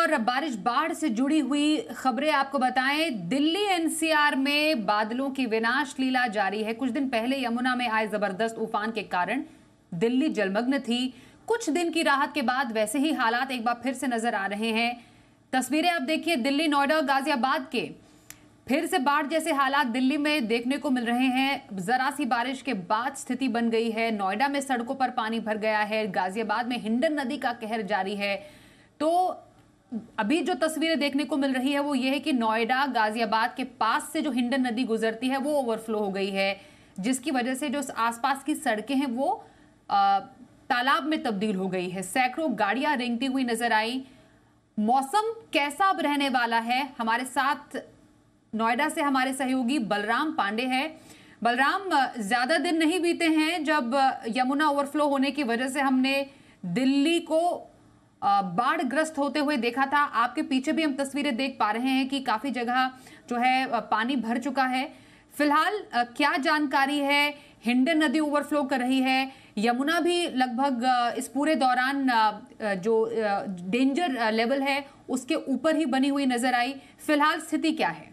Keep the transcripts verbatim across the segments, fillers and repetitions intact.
और बारिश बाढ़ से जुड़ी हुई खबरें आपको बताएं। दिल्ली एनसीआर में बादलों की विनाश लीला जारी है। कुछ दिन पहले यमुना में आए जबरदस्त उफान के कारण दिल्ली जलमग्न थी। कुछ दिन की राहत के बाद वैसे ही हालात एक बार फिर से नजर आ रहे हैं। तस्वीरें आप देखिए, दिल्ली, नोएडा और गाजियाबाद के फिर से बाढ़ जैसे हालात दिल्ली में देखने को मिल रहे हैं। जरा सी बारिश के बाद स्थिति बन गई है। नोएडा में सड़कों पर पानी भर गया है। गाजियाबाद में हिंडन नदी का कहर जारी है। तो अभी जो तस्वीरें देखने को मिल रही है वो ये है कि नोएडा गाजियाबाद के पास से जो हिंडन नदी गुजरती है वो ओवरफ्लो हो गई है, जिसकी वजह से जो आसपास की सड़कें हैं वो आ, तालाब में तब्दील हो गई है। सैकड़ों गाड़ियां रेंगती हुई नजर आई। मौसम कैसा अब रहने वाला है, हमारे साथ नोएडा से हमारे सहयोगी बलराम पांडे हैं। बलराम, ज्यादा दिन नहीं बीते हैं जब यमुना ओवरफ्लो होने की वजह से हमने दिल्ली को बाढ़ ग्रस्त होते हुए देखा था। आपके पीछे भी हम तस्वीरें देख पा रहे हैं कि काफी जगह जो है पानी भर चुका है। फिलहाल क्या जानकारी है? हिंडन नदी ओवरफ्लो कर रही है, यमुना भी लगभग इस पूरे दौरान जो डेंजर लेवल है उसके ऊपर ही बनी हुई नजर आई। फिलहाल स्थिति क्या है?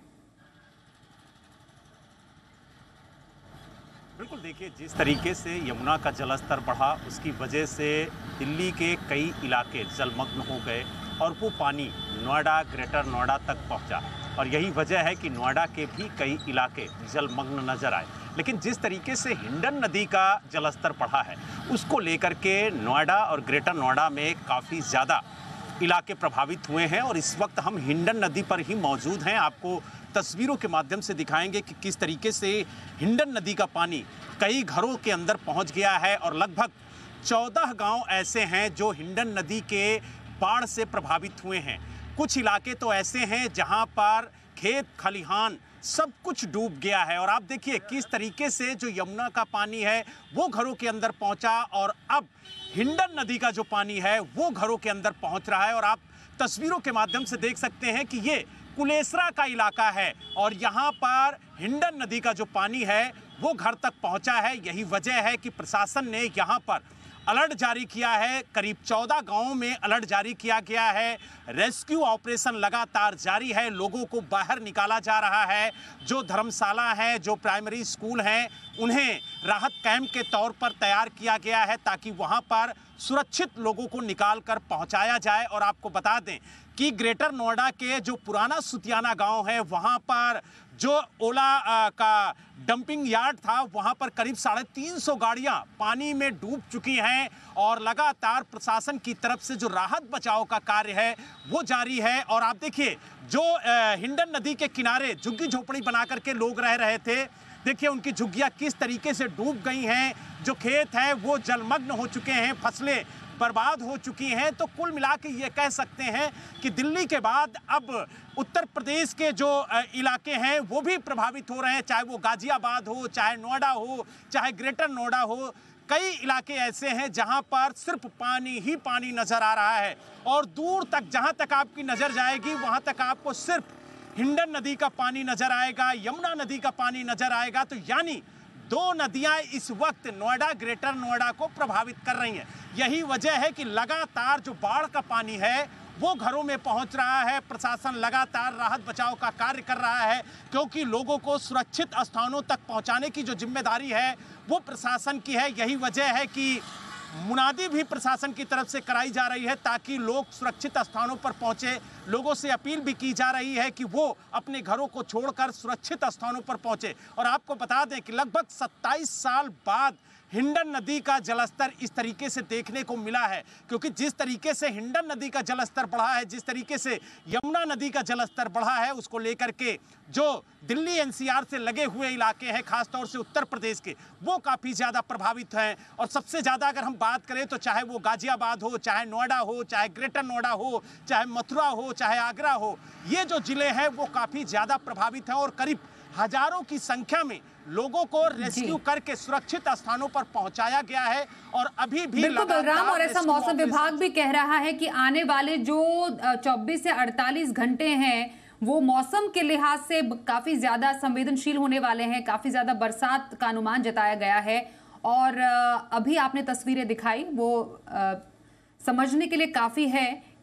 बिल्कुल, देखिए, जिस तरीके से यमुना का जलस्तर बढ़ा उसकी वजह से दिल्ली के कई इलाके जलमग्न हो गए और वो पानी नोएडा, ग्रेटर नोएडा तक पहुंचा और यही वजह है कि नोएडा के भी कई इलाके जलमग्न नजर आए। लेकिन जिस तरीके से हिंडन नदी का जलस्तर बढ़ा है उसको लेकर के नोएडा और ग्रेटर नोएडा में काफ़ी ज़्यादा इलाके प्रभावित हुए हैं और इस वक्त हम हिंडन नदी पर ही मौजूद हैं। आपको तस्वीरों के माध्यम से दिखाएंगे कि किस तरीके से हिंडन नदी का पानी कई घरों के अंदर पहुंच गया है और लगभग चौदह गांव ऐसे हैं जो हिंडन नदी के बाढ़ से प्रभावित हुए हैं। कुछ इलाके तो ऐसे हैं जहां पर खेत खलिहान सब कुछ डूब गया है और आप देखिए किस तरीके से जो यमुना का पानी है वो घरों के अंदर पहुंचा और अब हिंडन नदी का जो पानी है वो घरों के अंदर पहुंच रहा है। और आप तस्वीरों के माध्यम से देख सकते हैं कि ये कुलेसरा का इलाका है और यहाँ पर हिंडन नदी का जो पानी है वो घर तक पहुँचा है। यही वजह है कि प्रशासन ने यहाँ पर अलर्ट जारी किया है। करीब चौदह गांवों में अलर्ट जारी किया गया है। रेस्क्यू ऑपरेशन लगातार जारी है। लोगों को बाहर निकाला जा रहा है। जो धर्मशाला हैं, जो प्राइमरी स्कूल हैं, उन्हें राहत कैंप के तौर पर तैयार किया गया है ताकि वहां पर सुरक्षित लोगों को निकाल कर पहुंचाया जाए। और आपको बता दें कि ग्रेटर नोएडा के जो पुराना सुतियाना गांव है वहां पर जो ओला का डंपिंग यार्ड था वहां पर करीब साढ़े तीन सौ गाड़ियां पानी में डूब चुकी हैं और लगातार प्रशासन की तरफ से जो राहत बचाव का कार्य है वो जारी है। और आप देखिए जो हिंडन नदी के किनारे झुग्गी झोपड़ी बना करके लोग रह रहे थे, देखिए उनकी झुग्गियां किस तरीके से डूब गई हैं। जो खेत हैं वो जलमग्न हो चुके हैं, फसलें बर्बाद हो चुकी हैं। तो कुल मिला के ये कह सकते हैं कि दिल्ली के बाद अब उत्तर प्रदेश के जो इलाके हैं वो भी प्रभावित हो रहे हैं, चाहे वो गाजियाबाद हो, चाहे नोएडा हो, चाहे ग्रेटर नोएडा हो। कई इलाके ऐसे हैं जहां पर सिर्फ पानी ही पानी नजर आ रहा है और दूर तक जहां तक आपकी नजर जाएगी वहां तक आपको सिर्फ हिंडन नदी का पानी नजर आएगा, यमुना नदी का पानी नजर आएगा। तो यानी दो नदियां इस वक्त नोएडा, ग्रेटर नोएडा को प्रभावित कर रही हैं। यही वजह है कि लगातार जो बाढ़ का पानी है वो घरों में पहुंच रहा है। प्रशासन लगातार राहत बचाव का कार्य कर रहा है क्योंकि लोगों को सुरक्षित स्थानों तक पहुंचाने की जो जिम्मेदारी है वो प्रशासन की है। यही वजह है कि मुनादी भी प्रशासन की तरफ से कराई जा रही है ताकि लोग सुरक्षित स्थानों पर पहुंचे। लोगों से अपील भी की जा रही है कि वो अपने घरों को छोड़कर सुरक्षित स्थानों पर पहुंचे। और आपको बता दें कि लगभग सत्ताईस साल बाद हिंडन नदी का जलस्तर इस तरीके से देखने को मिला है क्योंकि जिस तरीके से हिंडन नदी का जलस्तर बढ़ा है, जिस तरीके से यमुना नदी का जलस्तर बढ़ा है, उसको लेकर के जो दिल्ली एनसीआर से लगे हुए इलाके हैं खासतौर से उत्तर प्रदेश के वो काफ़ी ज़्यादा प्रभावित हैं। और सबसे ज़्यादा अगर हम बात करें तो चाहे वो गाजियाबाद हो, चाहे नोएडा हो, चाहे ग्रेटर नोएडा हो, चाहे मथुरा हो, चाहे आगरा हो, ये जो ज़िले हैं वो काफ़ी ज़्यादा प्रभावित हैं और करीब हजारों की संख्या में लोगों को रेस्क्यू करके सुरक्षित स्थानों पर पहुंचाया गया है। और अभी भी बिल्कुल बलराम, और ऐसा मौसम विभाग भी कह रहा है कि आने वाले जो चौबीस से अड़तालीस घंटे हैं वो मौसम के लिहाज से काफी ज्यादा संवेदनशील होने वाले हैं। काफी ज्यादा बरसात का अनुमान जताया गया है और अभी आपने तस्वीरें दिखाई वो आ, समझने के लिए काफी है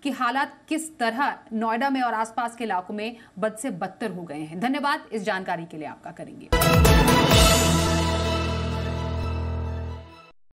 कि हालात किस तरह नोएडा में और आसपास के इलाकों में बद से बदतर हो गए हैं। धन्यवाद इस जानकारी के लिए आपका। करेंगे।